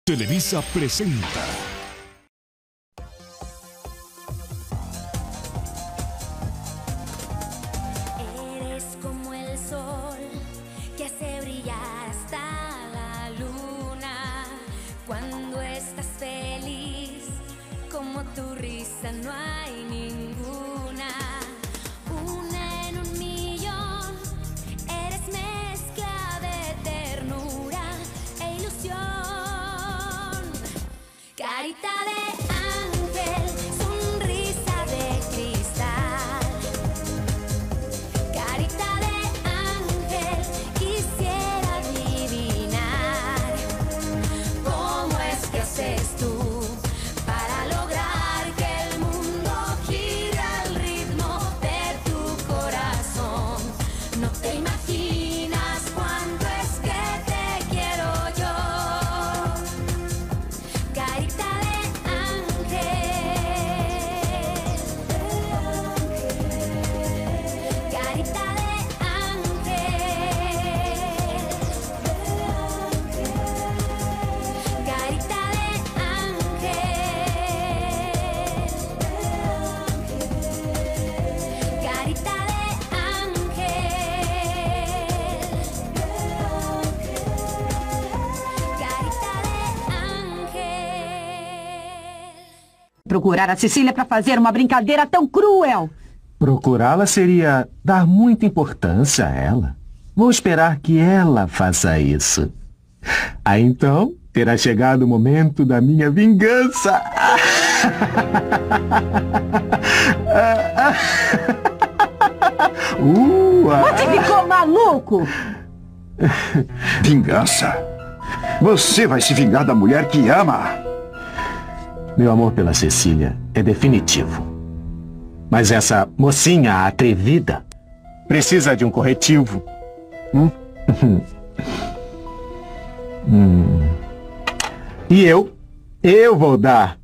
Televisa presenta. Eres como el sol que hace brillar hasta la luna. Cuando estás feliz, como tu risa no hay ninguna. Una en un millón, eres mezcla de ternura e ilusión. Carita de ángel, sonrisa de cristal. Carita de ángel, quisiera adivinar cómo es que haces tú para lograr que el mundo gire al ritmo de tu corazón. No te imaginas cuánto es que te quiero yo. Carita de ángel, carita de ángel, carita de ángel, carita de ángel. Procurar a Cecília para fazer uma brincadeira tão cruel. Procurá-la seria dar muita importância a ela. Vou esperar que ela faça isso. Aí então, terá chegado o momento da minha vingança. Você ficou maluco? Vingança? Você vai se vingar da mulher que ama. Meu amor pela Cecília é definitivo. Mas essa mocinha atrevida precisa de um corretivo. E eu vou dar.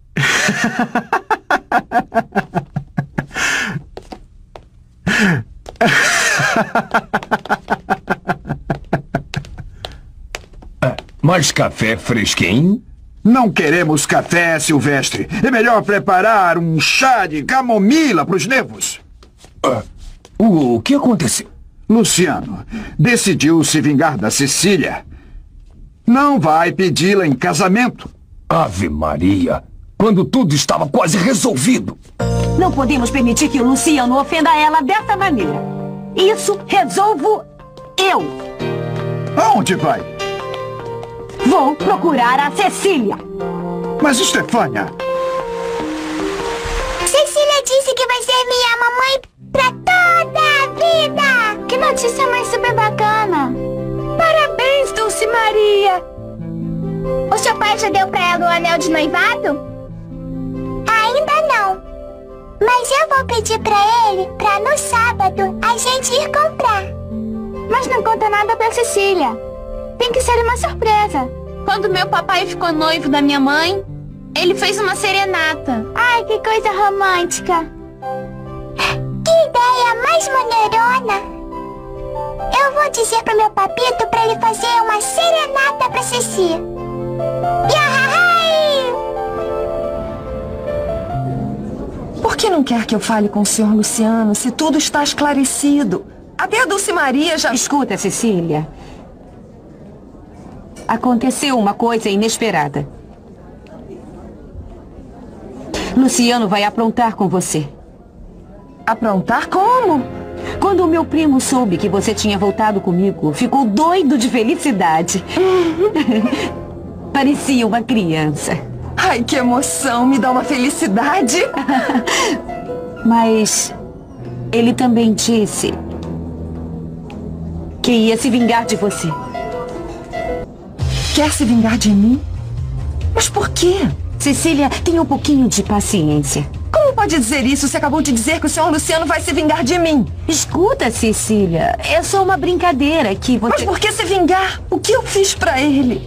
Mais café fresquinho? Não queremos café, Silvestre. É melhor preparar um chá de camomila para os nervos. O que aconteceu? Luciano decidiu se vingar da Cecília. Não vai pedi-la em casamento. Ave Maria! Quando tudo estava quase resolvido. Não podemos permitir que o Luciano ofenda ela dessa maneira. Isso resolvo eu. Aonde vai? Vou procurar a Cecília. Mas, Estefânia... Cecília disse que vai ser minha mamãe pra toda a vida! Que notícia mais super bacana! Parabéns, Dulce Maria! O seu pai já deu pra ela o anel de noivado? Ainda não. Mas eu vou pedir pra ele pra no sábado a gente ir comprar. Mas não conta nada pra Cecília. Tem que ser uma surpresa. Quando meu papai ficou noivo da minha mãe, ele fez uma serenata. Ai, que coisa romântica. Que ideia mais maneirona. Eu vou dizer pro meu papito pra ele fazer uma serenata pra Ceci. Yahai! Por que não quer que eu fale com o senhor Luciano se tudo está esclarecido? Até a Dulce Maria já... Escuta, Cecília. Aconteceu uma coisa inesperada. Luciano vai aprontar com você. Aprontar como? Quando o meu primo soube que você tinha voltado comigo, ficou doido de felicidade. Parecia uma criança. Ai, que emoção! Me dá uma felicidade. Mas ele também disse que ia se vingar de você. Quer se vingar de mim? Mas por quê? Cecília, tenha um pouquinho de paciência. Como pode dizer isso se acabou de dizer que o senhor Luciano vai se vingar de mim? Escuta, Cecília, é só uma brincadeira que você... Mas por que se vingar? O que eu fiz pra ele?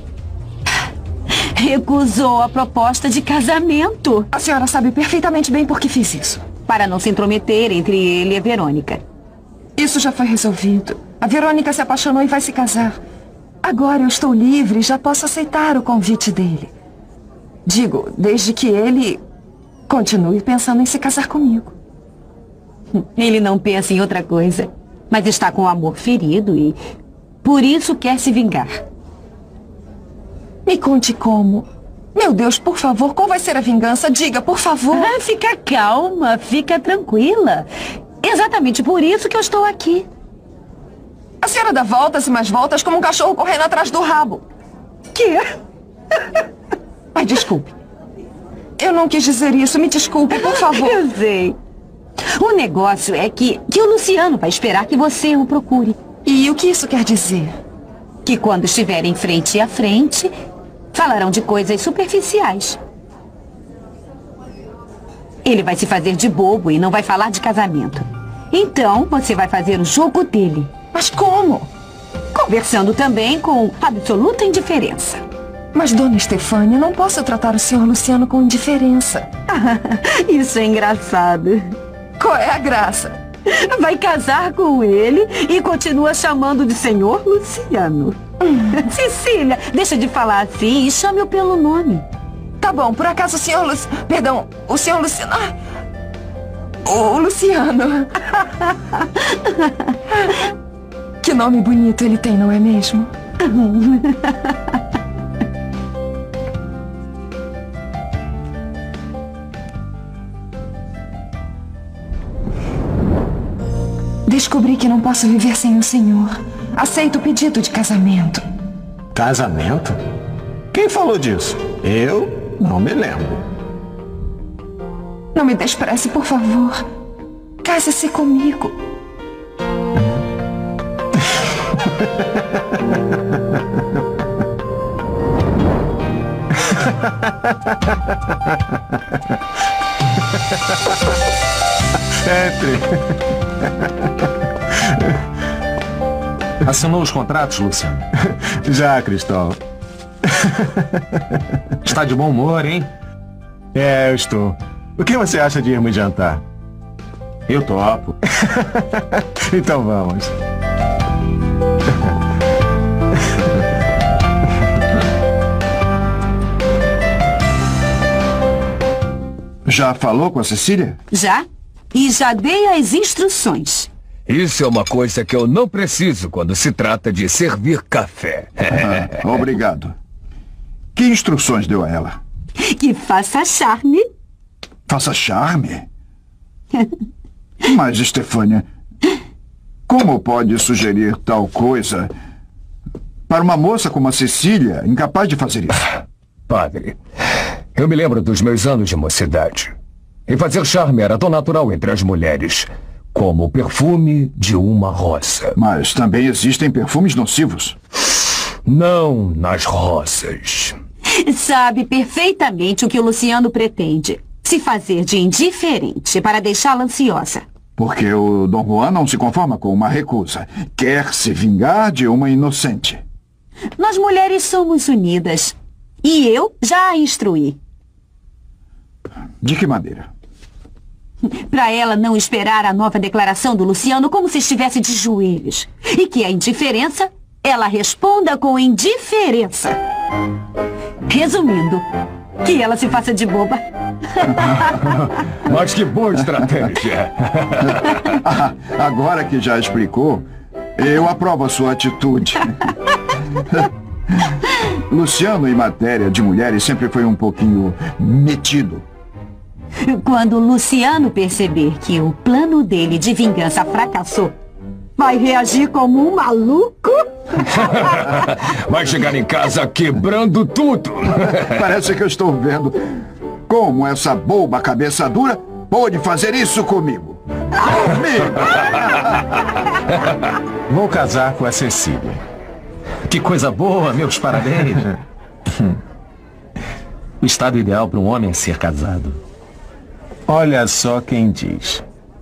Recusou a proposta de casamento. A senhora sabe perfeitamente bem por que fiz isso. Para não se intrometer entre ele e a Verônica. Isso já foi resolvido. A Verônica se apaixonou e vai se casar. Agora eu estou livre e já posso aceitar o convite dele. Digo, desde que ele continue pensando em se casar comigo. Ele não pensa em outra coisa, mas está com o amor ferido e por isso quer se vingar. Me conte como. Meu Deus, por favor, qual vai ser a vingança? Diga, por favor. Fica calma, fica tranquila. Exatamente por isso que eu estou aqui. A senhora dá voltas e mais voltas como um cachorro correndo atrás do rabo. Que? Ai, desculpe. Eu não quis dizer isso. Me desculpe, por favor. Eu sei. O negócio é que o Luciano vai esperar que você o procure. E o que isso quer dizer? Que quando estiverem frente a frente, falarão de coisas superficiais. Ele vai se fazer de bobo e não vai falar de casamento. Então, você vai fazer o jogo dele. Mas como? Conversando também com absoluta indiferença. Mas, dona Estefânia, não posso tratar o senhor Luciano com indiferença. Isso é engraçado. Qual é a graça? Vai casar com ele e continua chamando de senhor Luciano. Cecília, deixa de falar assim e chame-o pelo nome. Tá bom, por acaso o senhor Perdão, o senhor Luciano... O Luciano. Que nome bonito ele tem, não é mesmo? Descobri que não posso viver sem o senhor. Aceito o pedido de casamento. Casamento? Quem falou disso? Eu não me lembro. Não me despreze, por favor. Case-se comigo. Assinou os contratos, Luciano? Já, Cristóvão. Está de bom humor, hein? É, eu estou. O que você acha de irmos jantar? Eu topo. Então vamos. Já falou com a Cecília? Já? E já dei as instruções. Isso é uma coisa que eu não preciso quando se trata de servir café. Obrigado. Que instruções deu a ela? Que faça charme. Faça charme? Mas, Estefânia, como pode sugerir tal coisa para uma moça como a Cecília, incapaz de fazer isso? Padre, eu me lembro dos meus anos de mocidade. E fazer charme era tão natural entre as mulheres como o perfume de uma rosa. Mas também existem perfumes nocivos. Não nas rosas. Sabe perfeitamente o que o Luciano pretende. Se fazer de indiferente para deixá-la ansiosa. Porque o Dom Juan não se conforma com uma recusa. Quer se vingar de uma inocente. Nós mulheres somos unidas. E eu já a instruí. De que maneira? Para ela não esperar a nova declaração do Luciano como se estivesse de joelhos. E que a indiferença, ela responda com indiferença. Resumindo, que ela se faça de boba. Mas que boa estratégia. Agora que já explicou, eu aprovo a sua atitude. Luciano, em matéria de mulheres, sempre foi um pouquinho metido. Quando o Luciano perceber que o plano dele de vingança fracassou, vai reagir como um maluco? Vai chegar em casa quebrando tudo. Parece que eu estou vendo como essa boba cabeça dura pôde fazer isso comigo. Vou casar com a Cecília. Que coisa boa, meus parabéns. O estado ideal para um homem é ser casado. Olha só quem diz.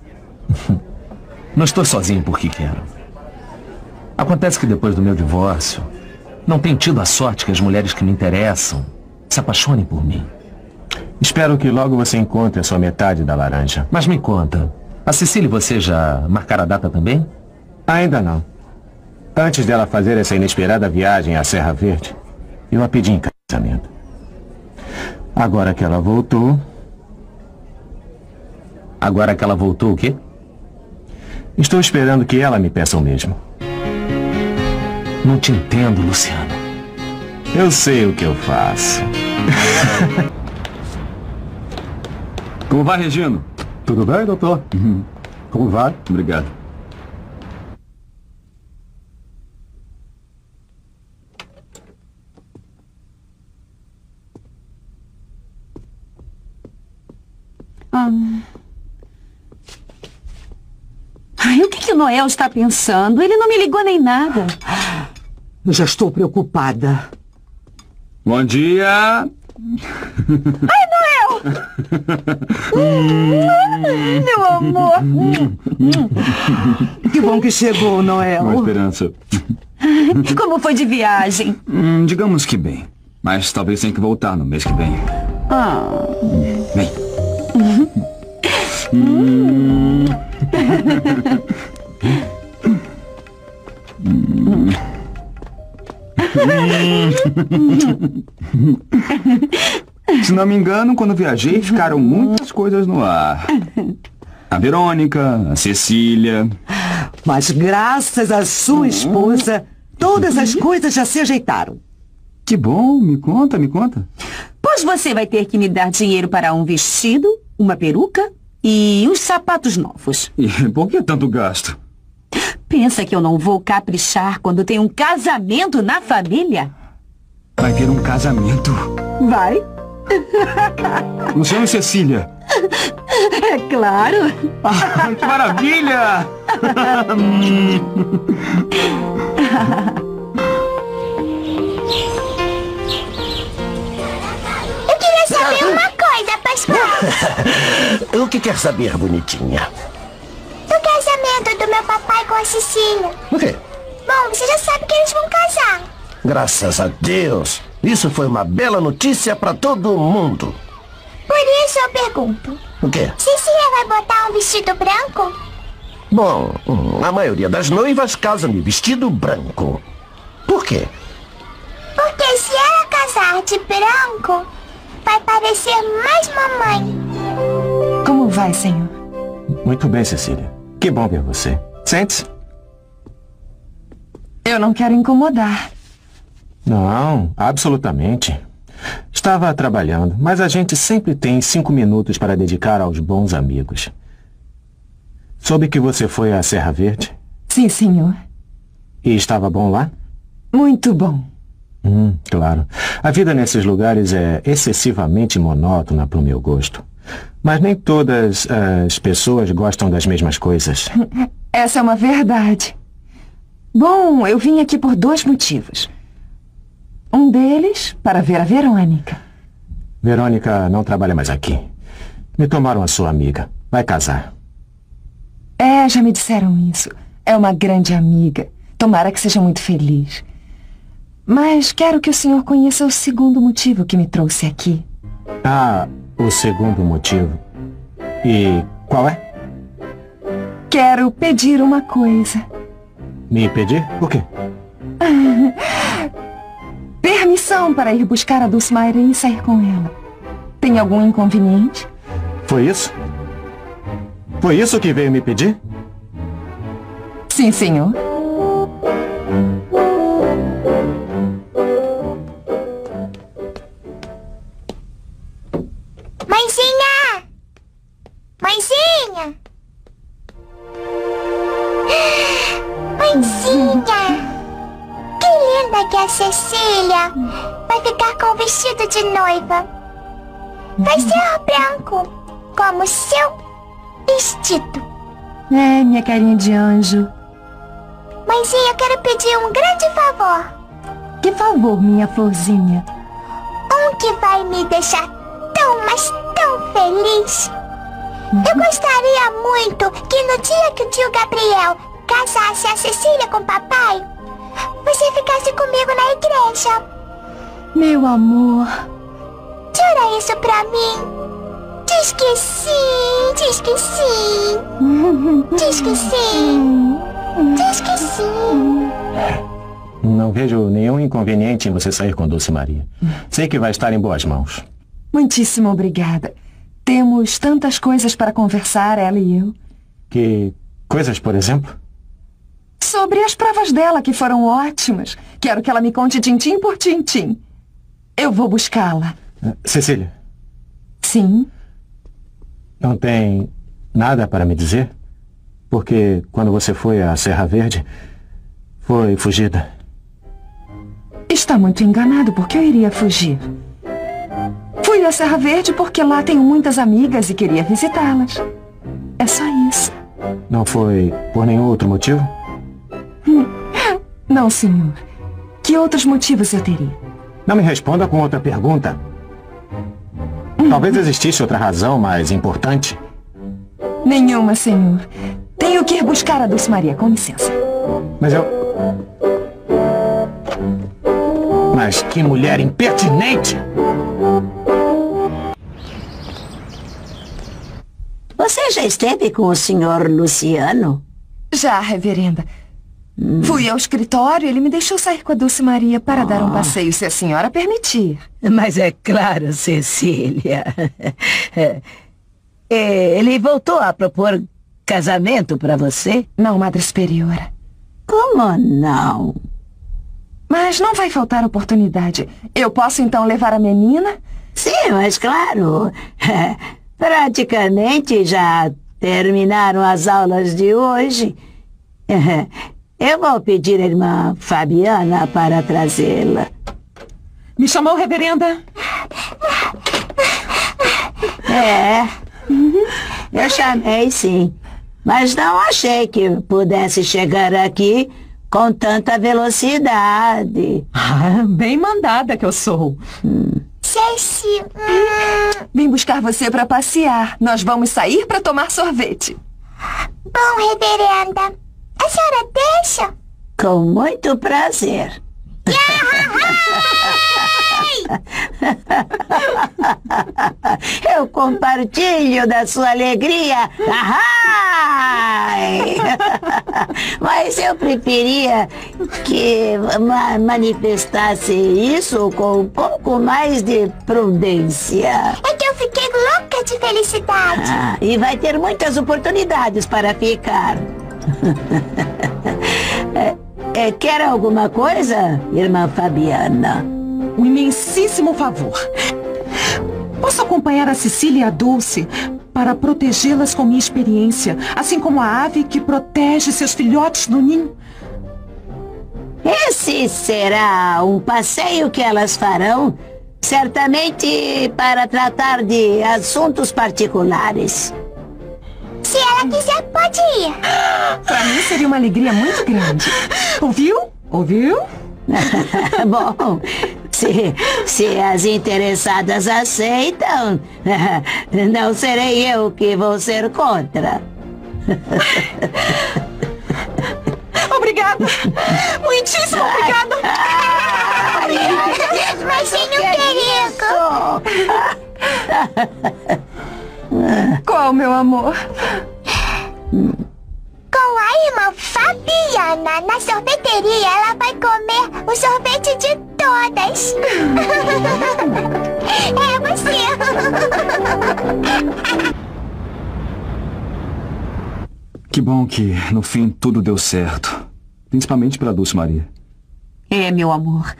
Não estou sozinho porque quero. Acontece que depois do meu divórcio, não tenho tido a sorte que as mulheres que me interessam se apaixonem por mim. Espero que logo você encontre a sua metade da laranja. Mas me conta, a Cecília e você já marcaram a data também? Ainda não. Antes dela fazer essa inesperada viagem à Serra Verde, eu a pedi em casamento. Agora que ela voltou... Agora que ela voltou, o quê? Estou esperando que ela me peça o mesmo. Não te entendo, Luciano. Eu sei o que eu faço. Como vai, Regino? Tudo bem, doutor? Como vai? Obrigado. Ai, o que o Noel está pensando? Ele não me ligou nem nada. Eu já estou preocupada. Bom dia! Ai, Noel! Meu amor! Que bom que chegou, Noel. Uma esperança. Como foi de viagem? Digamos que bem. Mas talvez tenha que voltar no mês que vem. Vem. Se não me engano, quando viajei, ficaram muitas coisas no ar. A Verônica, a Cecília. Mas graças à sua esposa, todas as coisas já se ajeitaram. Que bom, me conta, me conta. Pois você vai ter que me dar dinheiro para um vestido, uma peruca e uns sapatos novos. E por que tanto gasto? Pensa que eu não vou caprichar quando tem um casamento na família? Vai ter um casamento. Vai. Luciano e Cecília. É claro. Que maravilha! Eu queria saber uma coisa, Pascoal. O que quer saber, bonitinha? Do casamento do meu papai com a Cecília. O quê? Bom, você já sabe que eles vão casar. Graças a Deus. Isso foi uma bela notícia para todo mundo. Por isso eu pergunto. O quê? Cecília vai botar um vestido branco? Bom, a maioria das noivas casam de vestido branco. Por quê? Porque se ela casar de branco, vai parecer mais mamãe. Como vai, senhor? Muito bem, Cecília. Que bom ver você. Sente-se. Eu não quero incomodar. Não, absolutamente. Estava trabalhando, mas a gente sempre tem 5 minutos para dedicar aos bons amigos. Soube que você foi à Serra Verde? Sim, senhor. E estava bom lá? Muito bom. Claro. A vida nesses lugares é excessivamente monótona para o meu gosto. Mas nem todas as pessoas gostam das mesmas coisas. Essa é uma verdade. Bom, eu vim aqui por 2 motivos. Um deles, para ver a Verônica. Verônica não trabalha mais aqui. Me tomaram a sua amiga. Vai casar. É, já me disseram isso. É uma grande amiga. Tomara que seja muito feliz. Mas quero que o senhor conheça o segundo motivo que me trouxe aqui. Ah, o segundo motivo. E qual é? Quero pedir uma coisa. Me pedir? Por quê? Permissão para ir buscar a Dulcimaira e sair com ela. Tem algum inconveniente? Foi isso? Foi isso que veio me pedir? Sim, senhor. Mãezinha! Mãezinha! Mãezinha! Que linda que é a Cecília! Vai ficar com o vestido de noiva. Vai ser branco, como o seu vestido. É, minha carinha de anjo. Mãezinha, eu quero pedir um grande favor. Que favor, minha florzinha? Um que vai me deixar tão, mas tão feliz. Eu gostaria muito que no dia que o tio Gabriel casasse a Cecília com o papai, você ficasse comigo na igreja. Meu amor. Jura isso pra mim? Diz que sim, diz que sim. Diz que sim. Diz que sim. Não vejo nenhum inconveniente em você sair com Dulcimaria. Sei que vai estar em boas mãos. Muitíssimo obrigada. Temos tantas coisas para conversar, ela e eu. Que coisas, por exemplo? Sobre as provas dela, que foram ótimas. Quero que ela me conte tintim por tintim. Eu vou buscá-la. Cecília. Sim? Não tem nada para me dizer? Porque quando você foi à Serra Verde, foi fugida. Está muito enganado, porque eu iria fugir. Fui à Serra Verde porque lá tenho muitas amigas e queria visitá-las. É só isso. Não foi por nenhum outro motivo? Não, senhor. Que outros motivos eu teria? Não me responda com outra pergunta. Talvez existisse outra razão mais importante. Nenhuma, senhor. Tenho que ir buscar a Dulce Maria, com licença. Mas que mulher impertinente! Você já esteve com o senhor Luciano? Já, reverenda. Fui ao escritório e ele me deixou sair com a Dulce Maria para dar um passeio, se a senhora permitir. Mas é claro, Cecília. Ele voltou a propor casamento para você? Não, Madre Superiora. Como não? Mas não vai faltar oportunidade. Eu posso então levar a menina? Sim, mas claro. Praticamente já terminaram as aulas de hoje. Eu vou pedir a irmã Fabiana para trazê-la. Me chamou, reverenda? Eu chamei, sim. Mas não achei que pudesse chegar aqui com tanta velocidade. Bem mandada que eu sou. Ceci. Vim buscar você para passear. Nós vamos sair para tomar sorvete. Bom, reverenda. A senhora deixa? Com muito prazer. Eu compartilho da sua alegria. Mas eu preferia que manifestasse isso com um pouco mais de prudência. É que eu fiquei louca de felicidade. E vai ter muitas oportunidades para ficar. Quer alguma coisa, irmã Fabiana? Um imensíssimo favor. Posso acompanhar a Cecília e a Dulce para protegê-las com minha experiência, assim como a ave que protege seus filhotes no ninho? Esse será um passeio que elas farão, certamente para tratar de assuntos particulares. Se ela quiser, pode ir. Para mim seria uma alegria muito grande. Ouviu? Ouviu? Bom, se as interessadas aceitam, não serei eu que vou ser contra. Obrigada! Muitíssimo obrigada! Qual, meu amor? Com a irmã Fabiana, na sorveteria, ela vai comer o sorvete de todas. É você. Que bom que, no fim, tudo deu certo. Principalmente pela Dulce Maria. Meu amor.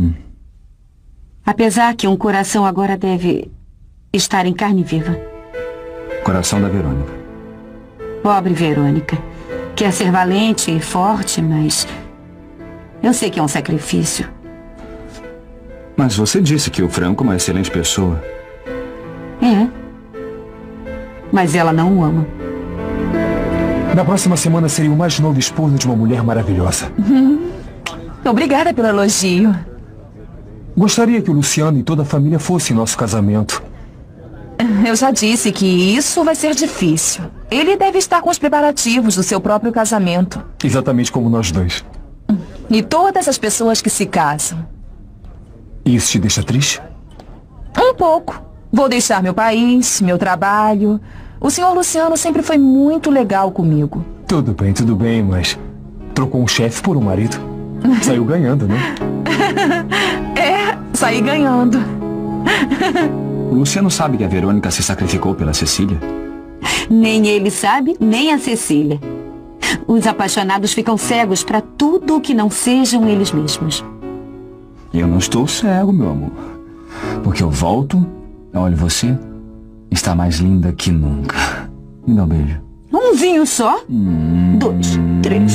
Apesar que um coração agora deve estar em carne viva. Coração da Verônica. Pobre Verônica. Quer ser valente e forte, mas eu sei que é um sacrifício. Mas você disse que o Franco é uma excelente pessoa. Mas ela não o ama. Na próxima semana seria o mais novo esposo de uma mulher maravilhosa. Obrigada pelo elogio. Gostaria que o Luciano e toda a família fossem nosso casamento. Eu já disse que isso vai ser difícil. Ele deve estar com os preparativos do seu próprio casamento. Exatamente como nós dois. E todas as pessoas que se casam. Isso te deixa triste? Um pouco. Vou deixar meu país, meu trabalho. O senhor Luciano sempre foi muito legal comigo. Tudo bem, mas trocou um chefe por um marido. Saiu ganhando, né? Saí ganhando. O Luciano sabe que a Verônica se sacrificou pela Cecília? Nem ele sabe, nem a Cecília. Os apaixonados ficam cegos para tudo o que não sejam eles mesmos. Eu não estou cego, meu amor. Porque eu volto, olho você, está mais linda que nunca. Me dá um beijo. Um vinho só? 2, 3.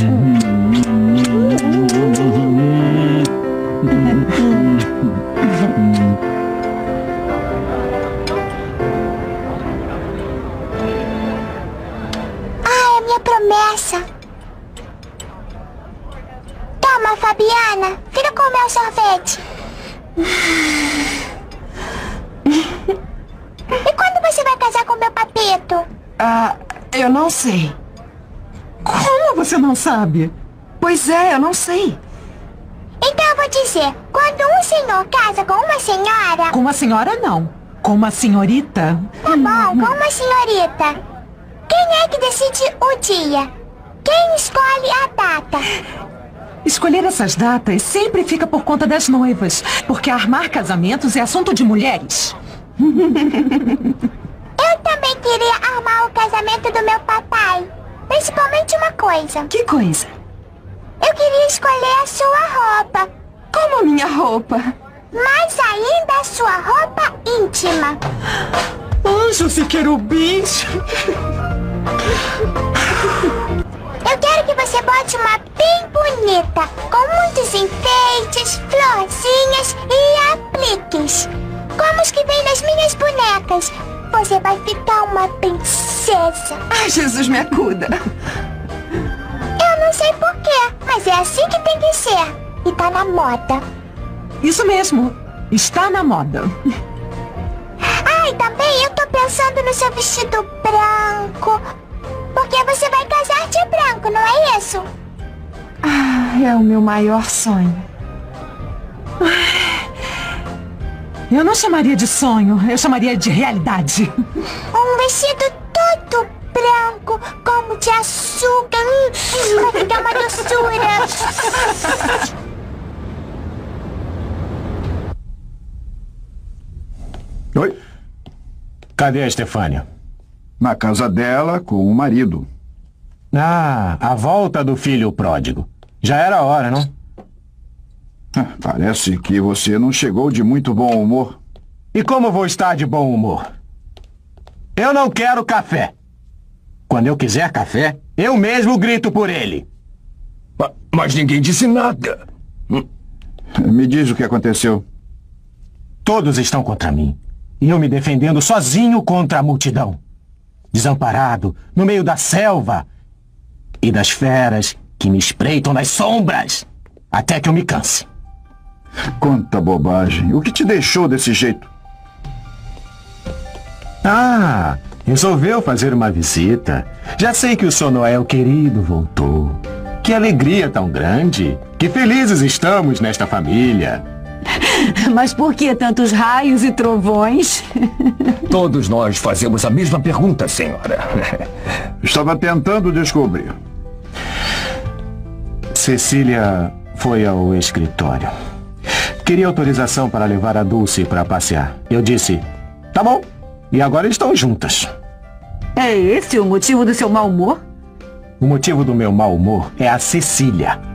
Ah, é minha promessa. Toma, Fabiana. Fica com o meu sorvete. E quando você vai casar com meu papito? Eu não sei. Como você não sabe? Pois é, eu não sei. Então eu vou dizer, quando um senhor casa com uma senhora... Com uma senhora, não. Com uma senhorita. Tá bom, com uma senhorita. Quem é que decide o dia? Quem escolhe a data? Escolher essas datas sempre fica por conta das noivas, porque armar casamentos é assunto de mulheres. Eu também queria armar o casamento do meu papai. Principalmente uma coisa. Que coisa? Eu queria escolher a sua roupa. Como a minha roupa? Mais ainda a sua roupa íntima. Anjos e querubins. Eu quero que você bote uma bem bonita, com muitos enfeites, florzinhas e apliques. Como os que vem nas minhas bonecas. Você vai ficar uma princesa. Ai, Jesus me acuda. Eu não sei porquê, mas é assim que tem que ser. E tá na moda. Isso mesmo. Está na moda. Ah, e também eu tô pensando no seu vestido branco. Porque você vai casar de branco, não é isso? É o meu maior sonho. Eu não chamaria de sonho, eu chamaria de realidade. Um vestido todo branco, como de açúcar. Vai ficar uma doçura. Oi? Cadê a Estefânia? Na casa dela, com o marido. A volta do filho pródigo. Já era hora, não? Parece que você não chegou de muito bom humor. E como vou estar de bom humor? Eu não quero café. Quando eu quiser café, eu mesmo grito por ele. Mas ninguém disse nada. Me diz o que aconteceu. Todos estão contra mim. E eu me defendendo sozinho contra a multidão. Desamparado, no meio da selva. E das feras que me espreitam nas sombras. Até que eu me canse. Quanta bobagem. O que te deixou desse jeito? Resolveu fazer uma visita. Já sei que o Sr. Noel querido voltou. Que alegria tão grande. Que felizes estamos nesta família. Mas por que tantos raios e trovões? Todos nós fazemos a mesma pergunta, senhora. Estava tentando descobrir. Cecília foi ao escritório. Queria autorização para levar a Dulce para passear. Eu disse, tá bom. E agora estão juntas. É esse o motivo do seu mau humor? O motivo do meu mau humor é a Cecília.